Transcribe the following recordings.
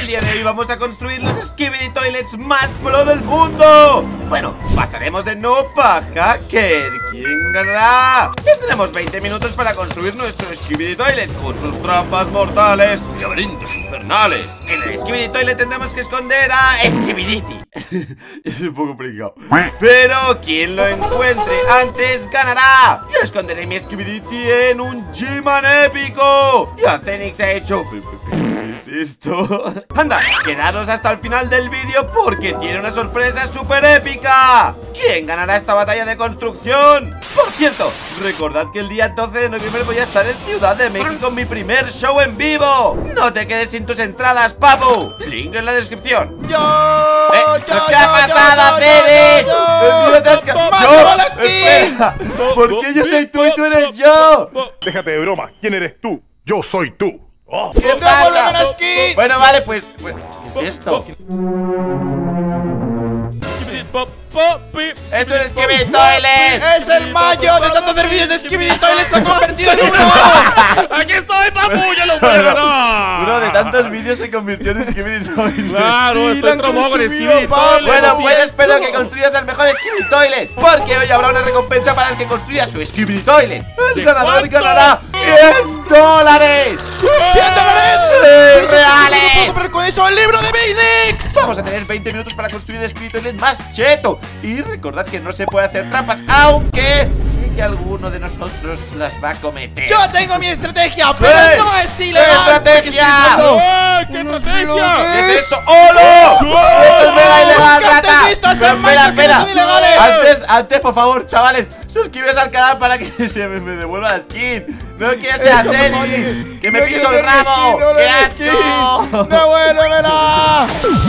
El día de hoy vamos a construir los Skibidi Toilets más pro del mundo. Bueno, pasaremos de noob a hacker. ¿Quién ganará? Tendremos 20 minutos para construir nuestro Skibidi Toilet con sus trampas mortales y laberintos infernales. En el Skibidi Toilet tendremos que esconder a Skibidity. Es un poco complicado, pero quien lo encuentre antes ganará. Yo esconderé mi Skibidity en un G-Man épico. Y Acenix ha hecho... ¿Qué es esto? Anda, quedaros hasta el final del vídeo porque tiene una sorpresa súper épica. ¿Quién ganará esta batalla de construcción? Por cierto, recordad que el día 12 de noviembre voy a estar en Ciudad de México en mi primer show en vivo. No te quedes sin tus entradas, papu. Link en la descripción. ¿Qué ha pasado, Cedric? ¿Por qué yo soy tú y tú eres yo? Déjate de broma, ¿quién eres tú? Yo soy tú. ¿Qué pasa? Bueno, vale, pues ¿qué es esto? ¡Esto es Skibidi Toilet! ¡Es el Mayo! De tanto hacer vídeos de Skibidi Toilet se ha convertido en uno. ¡Aquí estoy, papu! ¡Yo lo voy a ganar! Uno de tantos vídeos se convirtió en Skibidi Toilet. Claro, Sí, estoy lo han tromado con consumido, Skibidi papu. Toilet. Bueno, pues espero que construyas el mejor Skibidi Toilet, porque hoy habrá una recompensa para el que construya su Skibidi Toilet. El ganador ganará $10. $10. ¡Reales! No puedo comprar con eso el libro de Basics. Vamos a tener 20 minutos para construir el Skibidi Toilet más cheto. Y recordad que no se puede hacer trampas, aunque sí que alguno de nosotros las va a cometer. Yo tengo mi estrategia, pero no es ilegal. ¿Qué estrategia? ¡Qué estrategia! ¿Qué es esto? ¡Holo! ¡Esto es mega ilegal, Nunca te rata! he visto hacer Espera, magia que espera. son ilegales. Antes, por favor, chavales, suscríbete al canal para que se me devuelva la skin. No quiero ser Eso, Acenix, oye, que me no piso quiero el tener rabo. skin, no ¡Qué tener skin. asco! ¡Devuélvemela!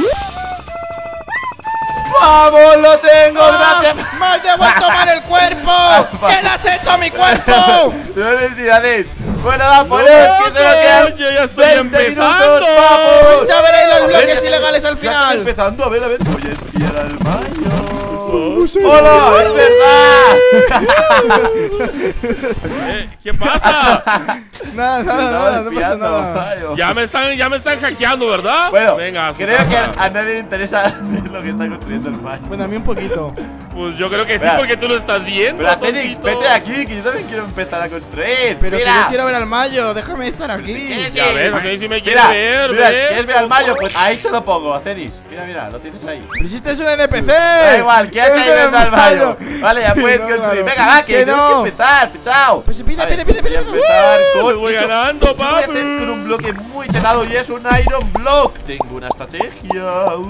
¡Vamos, lo tengo! ¡Gracias! ¡Me has devuelto mal el cuerpo! ¿Qué le has hecho a mi cuerpo? No necesitáis. Bueno, va, poneos, que solo quedan yo ya estoy 20 empezando. minutos, papu. Ya veréis los bloques Ven, ilegales al ya están final. empezando, a ver. Voy a espiar al baño. ¡Hola! ¡Es verdad! ¿Qué pasa? Nada, no pasa nada. Ya me están hackeando, ¿verdad? Bueno, venga, creo que a nadie le interesa ver lo que está construyendo el baño. Bueno, a mí un poquito. Pues yo creo que sí, Espera. porque tú lo estás viendo. Pero Acenix, tontito. vete de aquí, que yo también quiero empezar a construir. Pero que mira. yo quiero ver al Mayo, déjame estar aquí. ¿Qué? Ya ves, Acenix, si me quiere Mira, ver, mira, ¿ves? ¿quieres ver al mayo? Pues ahí te lo pongo, Acenix. Mira, lo tienes ahí. Pero si este es un NPC. Da igual, ¿qué haces ahí viendo al mayo? Vale, ya Sí, puedes no, construir. claro. Venga, va, que Que tenemos no. que empezar, chao. Pues pide, A ver, pide. voy a empezar con... Le voy de hecho, ganando, lo voy a hacer papu. con un bloque muy chetado y es un Iron Block. Tengo una estrategia.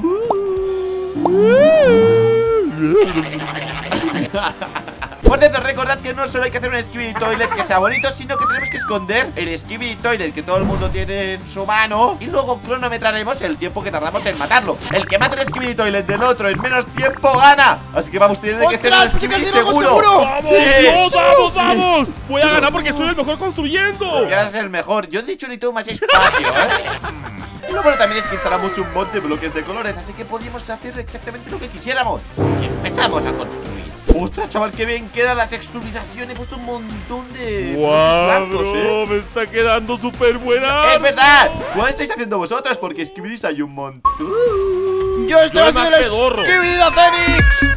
Por cierto, recordad que no solo hay que hacer un Skibidi Toilet que sea bonito, sino que tenemos que esconder el Skibidi Toilet que todo el mundo tiene en su mano. Y luego cronometraremos el tiempo que tardamos en matarlo. El que mate el Skibidi Toilet del otro en menos tiempo gana. Así que vamos, tiene que ser un ¡Ostras! ¡Pues Skibidi hay que hacer algo seguro. seguro! ¡Vamos, Sí. vamos! Voy a ganar porque soy el mejor construyendo. Que eres el mejor. Yo he dicho ni tú más espacio, Y lo bueno también es que instalamos un montón de bloques de colores, así que podíamos hacer exactamente lo que quisiéramos. Y empezamos a construir. ¡Ostras, chaval, qué bien queda la texturización! He puesto un montón de bloques blancos, Bro, me está quedando súper buena. ¡Es verdad! ¿Cuál estáis haciendo vosotras? Porque Skibidis hay un montón. Yo estoy Yo más haciendo el pedorro. Skibidi de Acenix.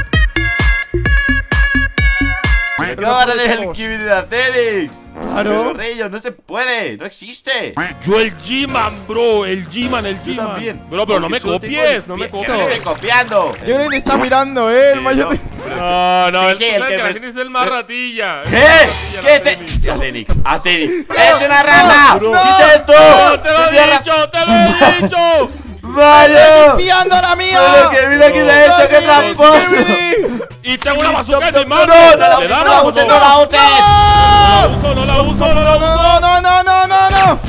¿Cómo van a hacer el Skibidi de Acenix? Claro. Reyes, no se puede, no existe. Yo el G-Man, bro, el G-Man. Yo también. Bro, pero no me Porque solo tengo copies, el no me pie. copies. ¿Qué me estoy copiando? Yo creo que te está mirando, el Mayo. no. No, Sí, el que me- es el más ratilla. ¿Qué? ¿Qué es esto? Acenix, ¡es una rata! bro. ¿Qué es esto? ¡No, te lo he ¡Tierra- dicho, te lo he dicho! ¡Vaya! ¡Pillando a la mía! Pero que mira que le he hecho, que tramposo. Y tengo una bazooka en mi No, mano. no, ¿Le no la damos uses, o no la uses. No la uso, no la uso. ¡No!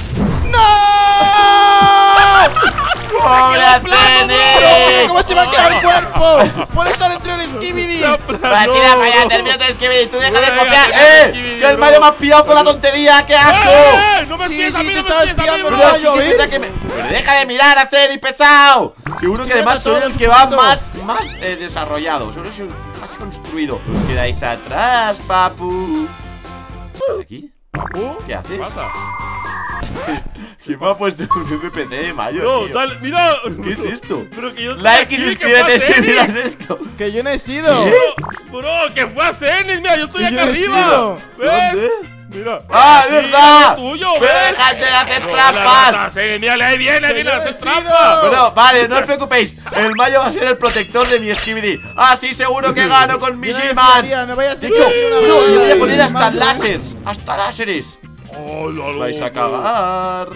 ¡Pobre Acenix! ¿Cómo se va a quedar el cuerpo? Por estar entre el Skibidi. Va, tira para allá, termina de Skibidi, tú deja de Venga, copiar. tira Skibidi, ¡Que el bro. Mario me ha pillado con la tontería! ¡Qué asco! No me Sí, espíes a sí, mí, te no me estaba espíes a mí, espiando el bro. Mario. Pero sí que es verdad que pero deja de mirar, Acenix, pesado. Seguro que además soy el que va más desarrollado. Solo soy más construido. Os quedáis atrás, papu. ¿Aquí? ¿Papu? ¿Qué haces? ¿Qué pasa? ¿Quién me ha puesto un NPC de mayo, No, tío? dale, mira. ¿Qué es esto? Pero que yo estoy Like aquí, y que suscríbete fue a si miras Zenith. esto. Que yo no he sido. Bro, que fue a Zenith, mira, yo estoy Y acá yo he arriba. sido. ¿Ves? ¿Dónde? Mira. ¡Ah, Aquí, es verdad! es tuyo, ¡Pero ¿ves? dejad de hacer No, trampas! la Zenith, mírale, ahí viene Que yo a he hacer sido. trampa. Bueno, vale, no os preocupéis. El Mayo va a ser el protector de mi Skibidi. Así seguro que gano con mi Yo no me G-Man. fiaría, me vaya a De hacer hecho, una bro, broma le voy a de poner hasta Mayo. láseres. Hasta láseres. Oh, lo Vais a loco. acabar.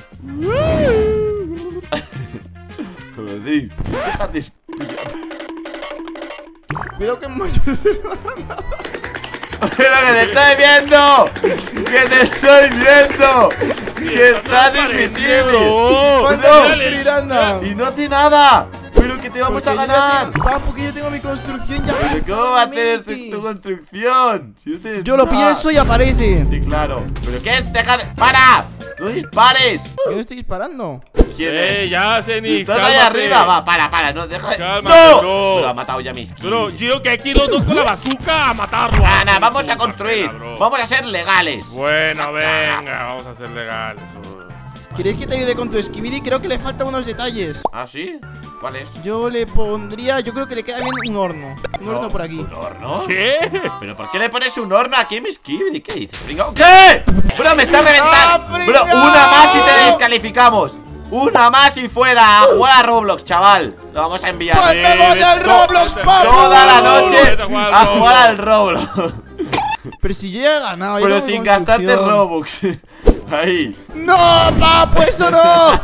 Joder, deja de Cuidado que Mayo. ¡Pero que te estoy viendo! ¡Que te estoy viendo! ¡Que estás invisible! ¿Cuánto No. destruir anda? ¡Y no hace nada! ¡Pero que te vamos Porque a yo ya ganar! tengo- Papu, que yo tengo mi construcción ya. ¿Pero cómo va a tener tu construcción? Si no tienes Yo lo nada. pienso y aparece. Sí, claro. ¿Pero qué? ¡Deja de... ¡Para! ¡No dispares! Yo no estoy disparando. ¿Quién es? Ya, Zenith, ¿Estás ahí cálmate. arriba? Va, para, no, deja de... Cálmate, ¡No! bro. Pero ha matado ya mis Pero yo que aquí los dos con la bazooka a matarlo. Ana, vamos Sí, a construir. bacana, bro. Vamos a ser legales. Bueno, venga, vamos a ser legales. ¿Quieres que te ayude con tu Skibidi? Creo que le faltan unos detalles. ¿Ah, sí? ¿Cuál es? Yo le pondría, yo creo que le queda bien un horno. Un horno por aquí. ¿Un horno? ¿Qué? ¿Pero por qué le pones un horno aquí a mi Skibidi? ¿Qué dices, pringao? ¿Qué? Bro, me está reventando. ¡Ah, Bro, pringao! una más y te descalificamos. Una más y fuera. A jugar a Roblox, chaval. Lo vamos a enviar. Pues me voy al Roblox, Pablo. Toda la noche Vete a jugar a al jugar al Roblox. Pero si yo ya he ganado. yo Pero tengo sin mi gastarte construcción. Robux. Ahí. ¡No, papu! ¡Eso no!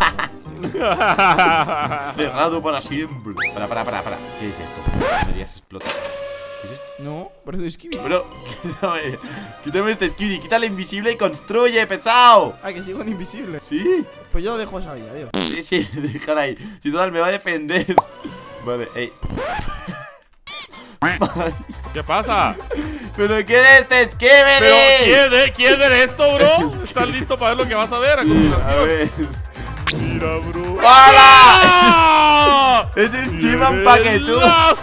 Cerrado para siempre. Para. ¿Qué es esto? Me digas explota. ¿Qué es esto? No, parece Skibidi. Bro, quítame este Skibidi, quítale invisible y construye, pesado. Ah, que sigo en invisible. Sí, Pues yo lo dejo esa vida, adiós. sí, déjala ahí. Si total me va a defender. Vale, ey. ¿Qué pasa? Pero ¿qué es este ¿Pero Skibidi? quién es esto, bro? ¿Estás listo para ver lo que vas a ver a A continuación? ver. Mira, bro. ¡Hola! ¡Ah! Es un Chiman paquetú.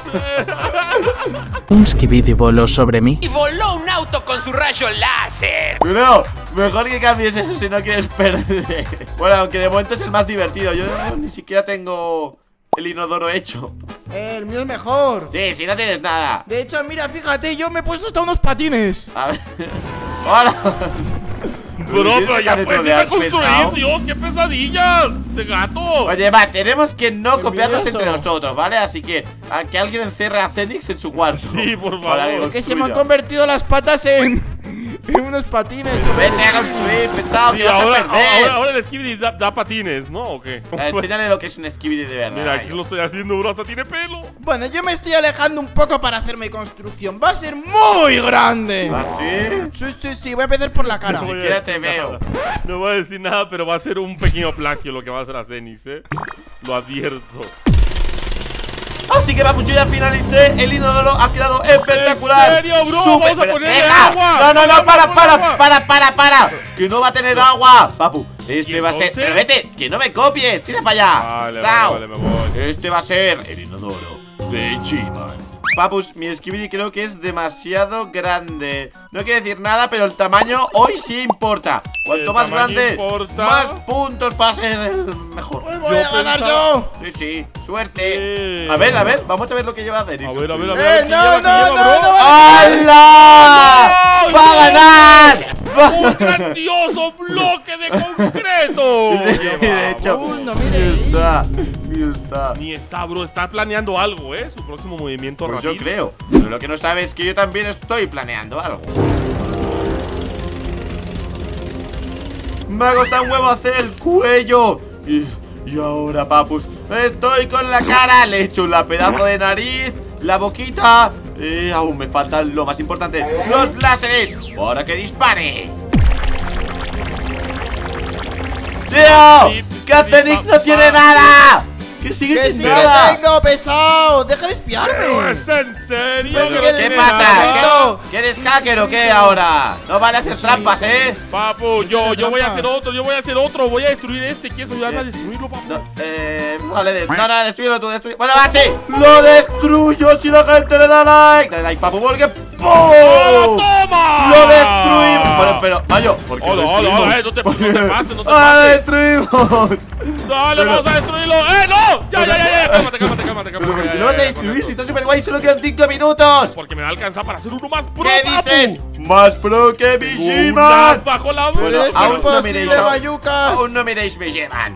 Un Skibidi voló sobre mí. Y voló un auto con su rayo láser. Bro, mejor que cambies eso si no quieres perder. Bueno, aunque de momento es el más divertido. Yo ni siquiera tengo el inodoro hecho. El mío es mejor. Sí, si no tienes nada. De hecho, mira, fíjate, yo me he puesto hasta unos patines. A ver. Hola. Bro, pero ya Deja de puedes ir a trolear, construir, pesado. Dios, qué pesadilla de gato. Oye, va, tenemos que no copiarnos Envidioso. entre nosotros, ¿vale? Así que que alguien encierre a Zenix en su cuarto. Sí, por Para favor. Que se me han construya. convertido las patas en unos patines. Vete a construir, pensado, Sí, que vas a perder. ahora el Skibidi da patines, ¿no? ¿O qué? Enséñale lo que es un Skibidi de verdad. Mira, aquí lo estoy haciendo, bro, hasta tiene pelo. Bueno, yo me estoy alejando un poco para hacer mi construcción. Va a ser muy grande. ¿Ah, sí? Sí, voy a empezar por la cara. No voy a siquiera decir te veo. nada. No voy a decir nada, pero va a ser un pequeño plagio lo que va a hacer a Zenith, Lo advierto. Así que vamos, yo ya finalicé. El inodoro ha quedado espectacular. ¿En serio, bro? Súper, Vamos a pero ponerle deja. agua. No, Vamos a ponerle para. Que no va a tener agua. Papu, este ¿Y va a ser. entonces? Pero vete, que no me copies. Tira para allá. Vale, Chao. vale, me voy. Este va a ser el inodoro de G-Man. Papus, mi Skibidi creo que es demasiado grande. No quiere decir nada, pero el tamaño hoy sí importa. Cuanto El más tamaño grande, importa. más puntos para ser el mejor. Voy a ganar yo. Sí, suerte. Sí. A ver, vamos a ver lo que lleva a hacer. A ver, no, ¿qué no, lleva, no, bro? no. ¡Hala! ¡No! ¡Va a ganar! ¡Un grandioso bloque de concreto! De hecho, Uno, mire. Ni está. Ni está, bro, está planeando algo, Su próximo movimiento Pues rápido. yo creo. Pero lo que no sabes es que yo también estoy planeando algo. Me ha costado un huevo hacer el cuello. Y ahora, papus, estoy con la cara. Le he hecho la pedazo de nariz, la boquita. Aún me falta lo más importante: los láseres. Para que dispare. ¡Tío! ¡Que Zenix no tiene nada! ¡Que sigue Que sin sí nada! que tengo, pesado. Deja de ¿Pero espiarme. es en serio? Pues ¿Pero que qué me pasa? saco. ¿Qué eres hacker o qué ahora? No vale hacer trampas, ¿eh? Papu, yo voy a trampas. hacer otro, voy a destruir este. ¿Quieres ayudarme a destruirlo, papu? No, vale, no, destruyelo tú, destruye. Bueno, va, sí. Lo destruyo si la gente le da like. Dale like, papu, porque ¡Pum! ¡Toma! ¡Lo destruimos! Pero, Mayo, ¿por qué lo Hola, destruimos? no te pases, no te ¡Ah, pases. destruimos! Dale, vamos a destruirlo. ¡No! Ya. Cálmate. ¿Pero por qué lo vas a destruir si está súper guay? Solo quedan 5 minutos. Porque me va a alcanzar para hacer uno más pro. ¿Qué papu. dices? ¡Más pro que Unas Bishiman! bajo la Pero mesa. es aún no imposible, miréis, Mayucas. Aún no miréis Bishiman.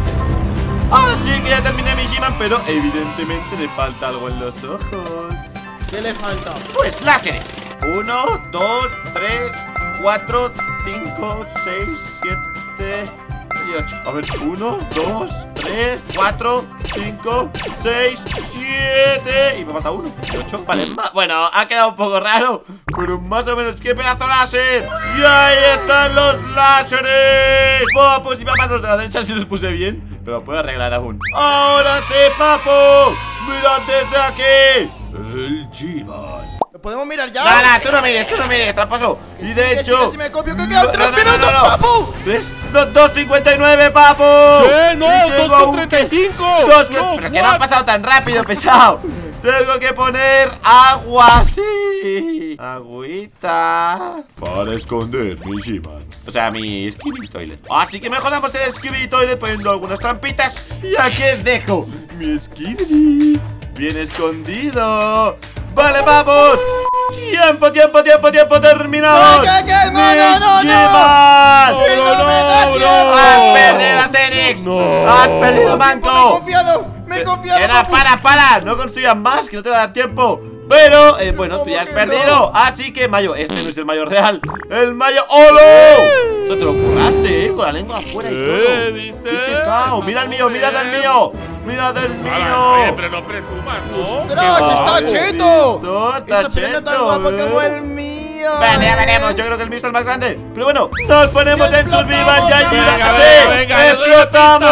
Así que ya terminé Bishiman, pero evidentemente le falta algo en los ojos. ¿Qué le falta? Pues láseres. 1, 2, 3, 4, 5, 6, 7 y 8. A ver, 1, 2, 3, 4, 5, 6, 7. Y me falta 1. 8. Vale, bueno, ha quedado un poco raro, pero más o menos. ¡Qué pedazo láser! ¡Y ahí están los láseres! Oh, pues si papás los de la derecha sí los puse bien, pero puedo arreglar aún. ¡Ahora sí, papo! ¡Mirad desde aquí! El G-Man. ¿Lo podemos mirar ya? Nada, tú no mires, tramposo. Y de hecho. Si me copio, que quedan 3 minutos, papu. ¿Ves? Los 2.59, papu. ¿Qué? No, Y tengo aún 2.35. dos que- No, pero que no ha what? pasado tan rápido, pesado. Tengo que poner agua así. Agüita. Para esconder mi G-Man. O sea, mi Skibidi Toilet. Así que mejoramos el Skibidi Toilet poniendo algunas trampitas. Y aquí dejo mi Skibidi bien escondido. Vale, vamos. Tiempo terminado. ¿Qué? No. G-Man. No me da tiempo. Has perdido, Acenix. No. Has perdido, Me he manco. confiado, Era, papu. para, no construyas más, que no te va a dar tiempo. Pero, bueno, tú ya has ¿Cómo que perdido. no? Así que, Mayo, este no es el Mayo real. El Mayo ¡Olo! No te lo curraste, con la lengua afuera y todo. ¿Viste? ¡Qué chetao! Mira el mío, mirad el mío. Mirad el Oye, mío. pero no presumas, ¿no? ¡Ostras, está Qué cheto! bonito, está Está peleando tan cheto, guapo ¿eh? como el mío. Vale, ya veremos, yo creo que el mío es el más grande. Pero bueno, nos ponemos ¡Ya en sus vivas, explotamos, ya amigo! Venga, ¡Explotamos!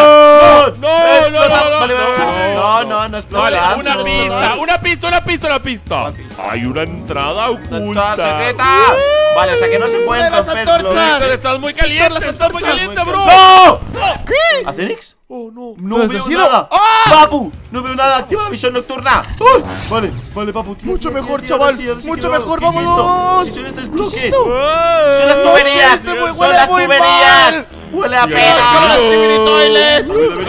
No, Vale, no explotamos. Vale, una pista. Hay una entrada Entrada oculta. secreta. Vale, o sea que no se pueden ¡De las romper antorchas! los- Estás muy caliente, bro. ¡No! ¿Qué? ¿Acenix? Oh, no. No ¿Dónde veo has ido? nada. ¡Ah! Papu, no veo nada. Activa la visión nocturna. Vale, Papu. Tira, Mucho tira, mejor, tira, chaval. ahora sí, ahora sí Mucho que lo mejor, hago. ¿Qué es vámonos. esto? ¿Qué son estos ¿Lo has piques? visto? Son las tuberías. Este muy Son huele las muy tuberías. mal. Huele a ¡Dios, con la pena. Skibidi Toilet!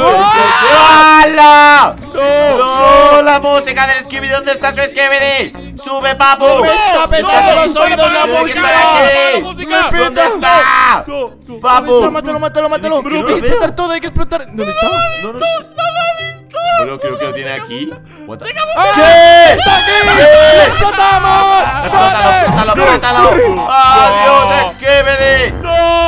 ¡Hala! ¡No! ¡La música del Skibidi! ¿Dónde está su Skibidi? ¡Sube, Papu! ¡Me está petando los oídos la Tiene que música! estar aquí. ¡Me ¿Dónde peta! está? ¿Dónde ¡Papu! está? Mátalo. Pero Hay no que lo veo. explotar todo, hay que explotar. ¿Dónde está? No lo he visto. Bueno, creo que lo tiene aquí. What the- ¡Ah! ¿Qué? ¡Está aquí! ¿Qué? ¡Explotamos! ¡Corre! ¡Mátalo! ¡Adiós, Skibidi!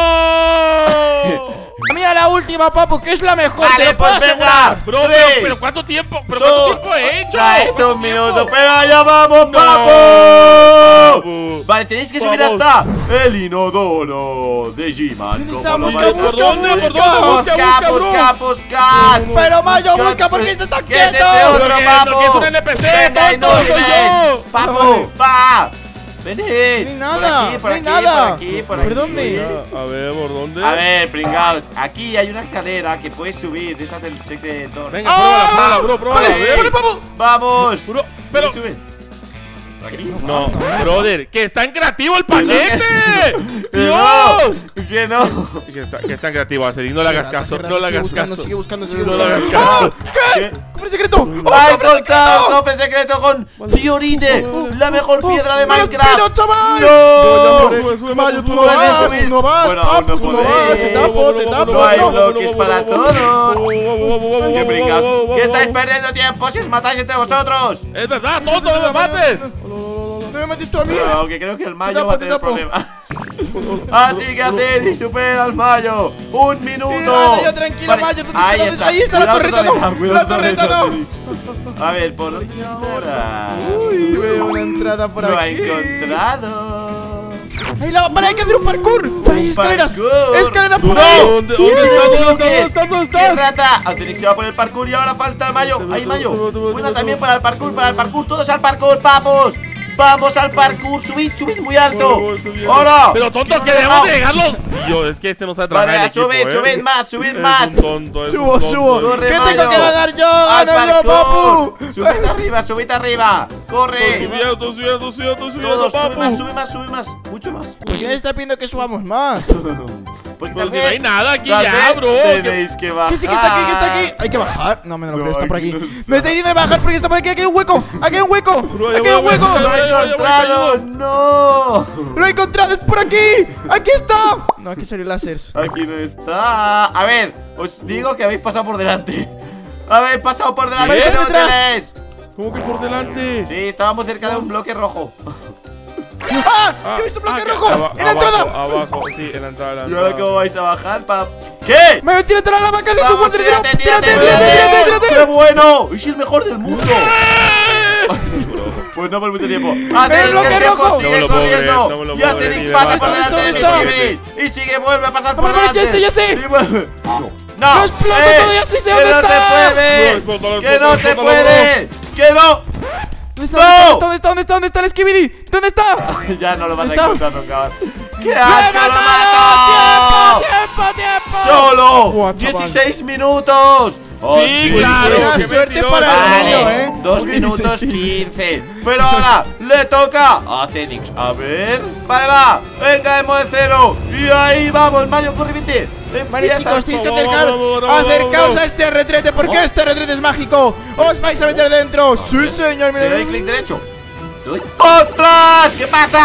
¡No! A mí a la última, papu, que es la mejor, Vale, te lo puedo pues venga. asegurar. Bro, Tres, pero ¿cuánto tiempo? ¿Pero dos, cuánto tiempo he hecho? Ya es ¿Cuánto un tiempo? minuto, pero allá vamos, No. Papu. Papu. Vale, tenéis que subir Vamos. hasta el inodoro de G-Man. ¿Dónde Como está? lo Busca, vais a- busca, ¿Por dónde? busca. Busca. Pero Mayo, busca, ¿por qué se está ¿Qué es este quieto? otro, Pero que- Papu? no, que es un NPC, Venga, tonto, soy inútiles. yo. Papu, va. Venid. No hay nada, Por no hay aquí, nada. Por aquí, por ¿Por aquí. dónde? A ver, ¿por dónde? A ver, pringados. Aquí hay una escalera que puedes subir. Esta es el secreto. Venga, pruébala, bro, pruébala. Vale, a ver. vale, papu. Vamos. Bro, pero... Sube. ¿Por aquí? No, brother, que está en creativo el paquete. Que ¡Dios! no, que no. Que está en creativo, Acerín, no le hagas caso, no le hagas caso. Sigue buscando. No le hagas ¡Ah! caso. ¿Qué? ¡Cofre secreto! ¡Oh, ¡Ha cofre encontrado secreto! cofre secreto con Diorine! ¡La mejor piedra de ¡Me lo Minecraft! espero, chaval! ¡No! Sube, Mayo, tú no puedes vas, subir. tú no vas, Bueno, aún papu, no tú no vas, podéis. te tapo, No hay bloques para todos. ¡Qué brincaos! ¿Qué estáis perdiendo tiempo si os matáis entre vosotros? Es verdad, tonto, no me mates. ¿No me mates tú a mí? Bueno, aunque creo que el Mayo va a tener Te tapo. problemas. Así que hacer y supera al Mayo. ¡Un minuto! Nada, yo tranquilo, Mayo, ¿dónde ahí está? está. Ahí está la Cuidado, torreta, no. cuidado, La torreta, no. Acenix. A ver, ¿por dónde se entra? Uy, veo una entrada por Lo ha aquí. encontrado. Vale, hay que hacer un parkour. Vale, hay escaleras. Parkour. Escalera por ¡No! ahí. ¿Dónde ¿Qué estás? rata? Acenix se va por el parkour y ahora falta el Mayo. ¡Ahí, Mayo! Buena también para el parkour, Todos al parkour, papos. Vamos al parkour, subid muy alto. Voy subiendo. ¡Hola! Pero tonto, ¿Quién que me ha debemos de dejado? llegarlos. Tío, es que este no sabe trabajar Vale, el equipo, subid más, subid Es más. un tonto, es un Subo, tonto. subo. Corre, ¿Qué Mayo. tengo que ganar yo? ¡Al ¡Gano yo, parkour! papu! Subid arriba. Corre. Estoy subiendo, Todos, papu. sube más. Mucho más. ¿Por qué está pidiendo que subamos más? Porque Pero si también- no hay nada aquí tal ya, vez bro. Tenéis que bajar. Que sí, que está aquí, que está aquí. Hay que bajar. No me lo creo, está por aquí aquí. no está. Me está diciendo de bajar porque está por aquí. Aquí hay un hueco. Aquí hay un hueco. Bro, Aquí hay un voy, hueco. ¡Lo he Voy, encontrado! ¡No! Lo he encontrado, es por aquí. Aquí está. No, aquí salió lásers. Aquí no está. A ver, os digo que habéis pasado por delante. Habéis pasado por delante. Vale, ¡No detrás. tenéis! ¿Cómo que por delante? Sí, estábamos cerca de un bloque rojo. ¡Ah! ¡Yo he visto un bloque rojo! ¡En la entrada! Abajo, sí, en la entrada. ¿Y ahora cómo vais a bajar, pap? ¿Qué? ¡Me tírate a la vaca de su Vamos, water! tírate, ¡Tírate, tírate, tírate, tírate, ¡Qué tírate! bueno! ¡Es el mejor del mundo! Pues no por mucho tiempo. ¡El bloque rojo! No me ¡Sigue lo puedo creer, corriendo! no me lo ¡Ya puedo creer, tenéis ni de pasa broma. por delante de ¿Dónde está? Jimmy! ¡Y sigue, vuelve a pasar por Vamos, vamos, delante! ya sé. Sí, vuelve. ¡No! ¡Lo exploto todo, ya sí sé ¡Que dónde no está! se puede! Lo exploto, ¡Que no se explótalo, puede! ¡Que no! ¿Dónde está? ¡No! ¿Dónde está? ¿Dónde está? ¿Dónde está el Skibidi? ¿Dónde está? Ya no lo vas a ¿Está? encontrar nunca. ¡Qué ¡Lo he asco, lo matado! mato! ¡Tiempo, tiempo! ¡Solo! Buah, chaval. 16 minutos. Oh, Sí, claro. Buena qué suerte mentiroso. para el Vale, niño, ¿eh? 2 ¿Qué minutos dices, tío? 15. Pero ahora le toca a Cenix. A ver. Vale, va. Venga, hemos de cero. Y ahí vamos, Mayo, corre, vete. Vale, Empieza. chicos, tenéis que Vamos, acercar. vamos, vamos, Acercaos vamos. a este retrete porque este retrete es mágico. Os vais a meter dentro. Sí, señor. Le doy Mira. clic derecho. Le doy- ¡Ostras! ¿Qué pasa?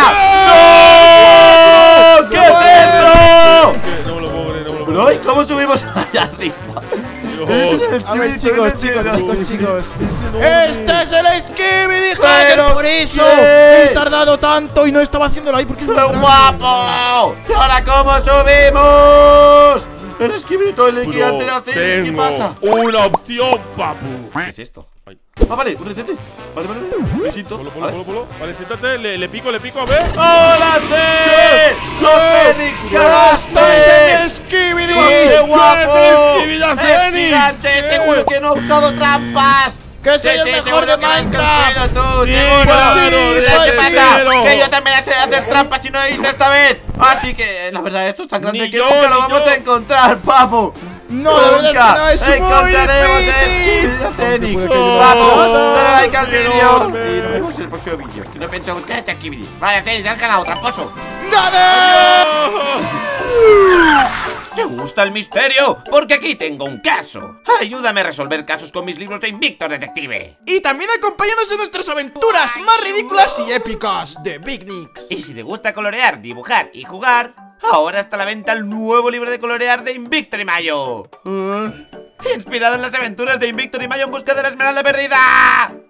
¡No! ¿Qué es esto? No me lo puedo creer, no me lo puedo Bro, ¿y cómo subimos allá arriba? Ese es el A ver, Skibidi chicos, Toilet. chicos. Este es el Skibidi Hacker. Pero Por eso ¿qué? he tardado tanto y no estaba haciéndolo ahí porque es muy ¡Qué grande. guapo! ¿Y ahora cómo subimos? El Skibidi Toilet Bro, gigante de Acenix, ¿qué tengo pasa? una opción, papu. ¿Qué es esto? Ay. Ah, vale, un retrete. Vale, besito. Polo. Vale, siéntate, le pico, a ver. ¡Hola, C! ¡Los Fénix ¡Esto es el gigantes! Skibidi! ¡Qué guapo! ¡Es el Skibidi ¡Es Fénix! gigante! ¡Seguro que no ha usado trampas! ¡Que soy el mejor seguro de que lo has Minecraft! construido tú, Sí, seguro. claro, ¿Qué sí, pasa? pero- Que yo también sé hacer trampas y no lo hice esta vez. Así que, la verdad, esto es tan grande Ni que yo, nunca lo ni vamos yo. a encontrar, papu. No, la verdad es que no, es muy encontraremos el difícil. Skibidi Fénix. No, Vamos, no, dale like al no, vídeo. no, Y nos vemos en el próximo vídeo. Que no pienso buscar este Skibidi. Vale, Fénix, has ganado, tramposo. ¿Te gusta el misterio? Porque aquí tengo un caso. Ayúdame a resolver casos con mis libros de Invictor Detective. Y también acompáñanos en nuestras aventuras más ridículas y épicas de Big Nicks. Y si te gusta colorear, dibujar y jugar, ahora está a la venta el nuevo libro de colorear de Invictor y Mayo. Inspirado en las aventuras de Invictor y Mayo en busca de la Esmeralda Perdida.